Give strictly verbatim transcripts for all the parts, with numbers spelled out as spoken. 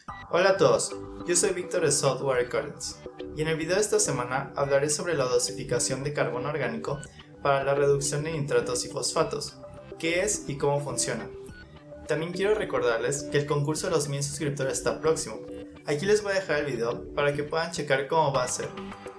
Hola a todos, yo soy Víctor de Software Collins y en el video de esta semana hablaré sobre la dosificación de carbono orgánico para la reducción de nitratos y fosfatos, qué es y cómo funciona. También quiero recordarles que el concurso de los mil suscriptores está próximo. Aquí les voy a dejar el video para que puedan checar cómo va a ser.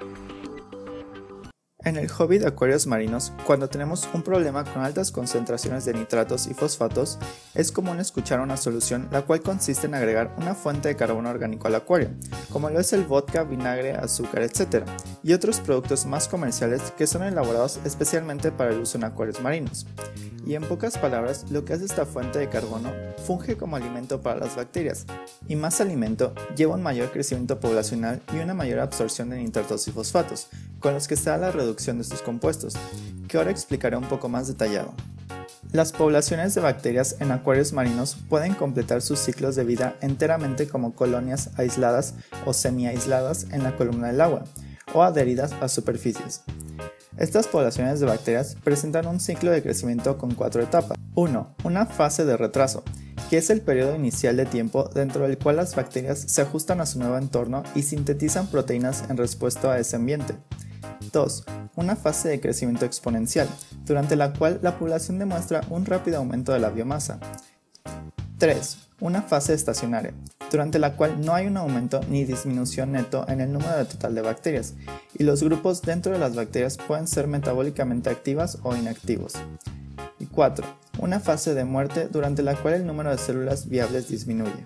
En el hobby de acuarios marinos, cuando tenemos un problema con altas concentraciones de nitratos y fosfatos, es común escuchar una solución la cual consiste en agregar una fuente de carbono orgánico al acuario, como lo es el vodka, vinagre, azúcar, etcétera, y otros productos más comerciales que son elaborados especialmente para el uso en acuarios marinos. Y en pocas palabras, lo que hace esta fuente de carbono funge como alimento para las bacterias, y más alimento lleva un mayor crecimiento poblacional y una mayor absorción de nitratos y fosfatos, con los que se da la reducción de estos compuestos, que ahora explicaré un poco más detallado. Las poblaciones de bacterias en acuarios marinos pueden completar sus ciclos de vida enteramente como colonias aisladas o semi-aisladas en la columna del agua, o adheridas a superficies. Estas poblaciones de bacterias presentan un ciclo de crecimiento con cuatro etapas. uno. Una fase de retraso, que es el periodo inicial de tiempo dentro del cual las bacterias se ajustan a su nuevo entorno y sintetizan proteínas en respuesta a ese ambiente. dos. Una fase de crecimiento exponencial, durante la cual la población demuestra un rápido aumento de la biomasa. tres. Una fase estacionaria, durante la cual no hay un aumento ni disminución neto en el número total de bacterias, y los grupos dentro de las bacterias pueden ser metabólicamente activas o inactivos. Y cuatro. Una fase de muerte, durante la cual el número de células viables disminuye.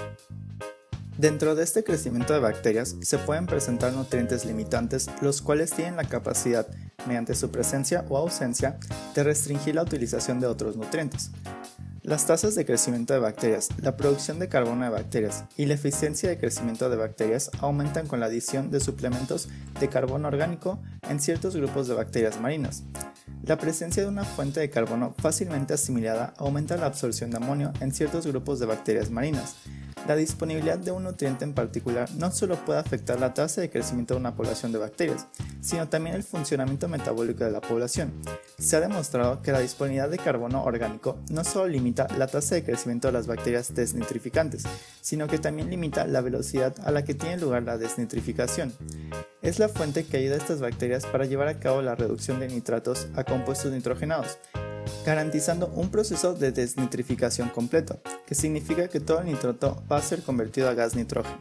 Dentro de este crecimiento de bacterias se pueden presentar nutrientes limitantes, los cuales tienen la capacidad, mediante su presencia o ausencia, de restringir la utilización de otros nutrientes. Las tasas de crecimiento de bacterias, la producción de carbono de bacterias y la eficiencia de crecimiento de bacterias aumentan con la adición de suplementos de carbono orgánico en ciertos grupos de bacterias marinas. La presencia de una fuente de carbono fácilmente asimilada aumenta la absorción de amonio en ciertos grupos de bacterias marinas. La disponibilidad de un nutriente en particular no solo puede afectar la tasa de crecimiento de una población de bacterias, sino también el funcionamiento metabólico de la población. Se ha demostrado que la disponibilidad de carbono orgánico no solo limita la tasa de crecimiento de las bacterias desnitrificantes, sino que también limita la velocidad a la que tiene lugar la desnitrificación. Es la fuente que ayuda a estas bacterias para llevar a cabo la reducción de nitratos a compuestos nitrogenados, garantizando un proceso de desnitrificación completo, que significa que todo el nitrato va a ser convertido a gas nitrógeno.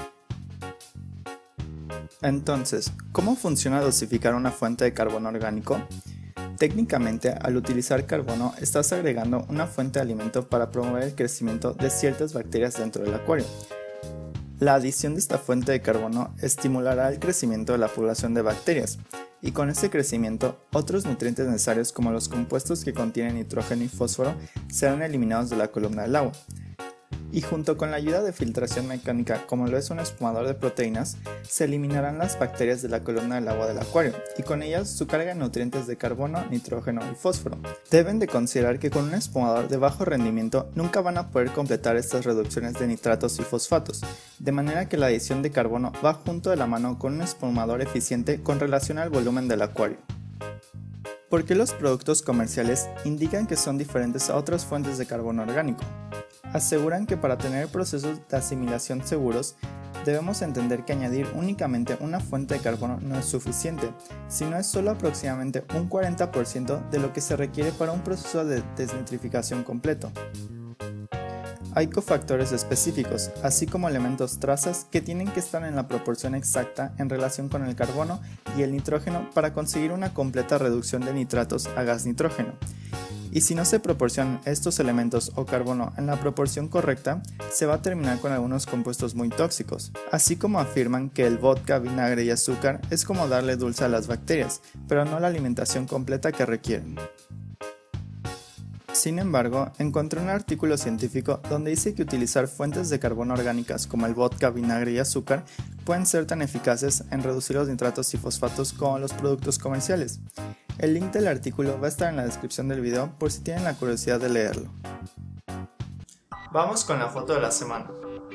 Entonces, ¿cómo funciona dosificar una fuente de carbono orgánico? Técnicamente, al utilizar carbono, estás agregando una fuente de alimento para promover el crecimiento de ciertas bacterias dentro del acuario. La adición de esta fuente de carbono estimulará el crecimiento de la población de bacterias, y con este crecimiento, otros nutrientes necesarios como los compuestos que contienen nitrógeno y fósforo serán eliminados de la columna del agua. Y junto con la ayuda de filtración mecánica como lo es un espumador de proteínas, se eliminarán las bacterias de la columna del agua del acuario, y con ellas su carga de nutrientes de carbono, nitrógeno y fósforo. Deben de considerar que con un espumador de bajo rendimiento nunca van a poder completar estas reducciones de nitratos y fosfatos, de manera que la adición de carbono va junto de la mano con un espumador eficiente con relación al volumen del acuario. ¿Por qué los productos comerciales indican que son diferentes a otras fuentes de carbono orgánico? Aseguran que para tener procesos de asimilación seguros, debemos entender que añadir únicamente una fuente de carbono no es suficiente, sino es solo aproximadamente un cuarenta por ciento de lo que se requiere para un proceso de desnitrificación completo. Hay cofactores específicos, así como elementos trazas que tienen que estar en la proporción exacta en relación con el carbono y el nitrógeno para conseguir una completa reducción de nitratos a gas nitrógeno. Y si no se proporcionan estos elementos o carbono en la proporción correcta, se va a terminar con algunos compuestos muy tóxicos, así como afirman que el vodka, vinagre y azúcar es como darle dulce a las bacterias, pero no la alimentación completa que requieren. Sin embargo, encontré un artículo científico donde dice que utilizar fuentes de carbono orgánicas como el vodka, vinagre y azúcar pueden ser tan eficaces en reducir los nitratos y fosfatos como los productos comerciales. El link del artículo va a estar en la descripción del video por si tienen la curiosidad de leerlo. Vamos con la foto de la semana.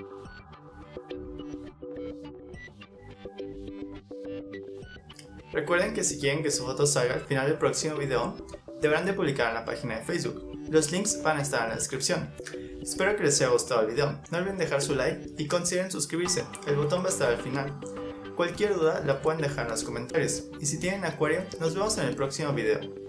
Recuerden que si quieren que su foto salga al final del próximo video, deberán de publicar en la página de Facebook. Los links van a estar en la descripción. Espero que les haya gustado el video, no olviden dejar su like y consideren suscribirse, el botón va a estar al final. Cualquier duda la pueden dejar en los comentarios, y si tienen acuario, nos vemos en el próximo video.